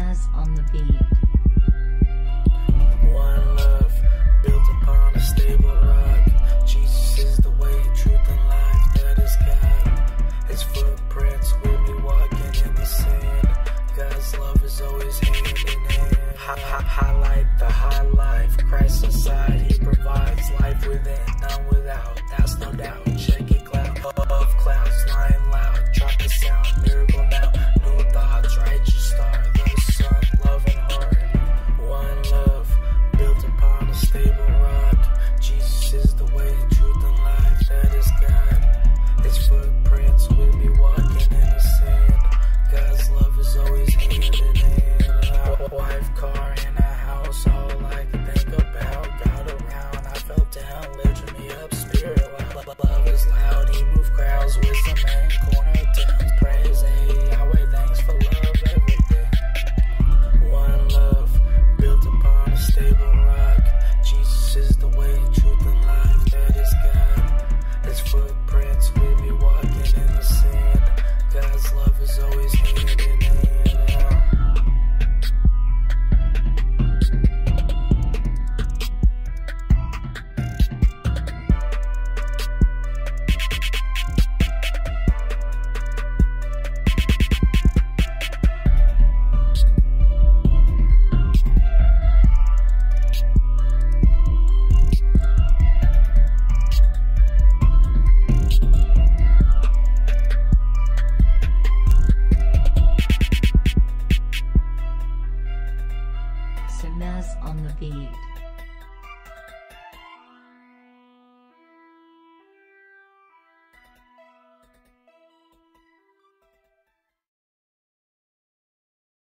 Jazz on the beat. One love, built upon a stable rock. Jesus is the way, truth, and life, that is God. His footprints with me walking in the sand. God's love is always hand in hand. Highlight the high life. Christ inside, He provides life within, none without. That's no doubt. Check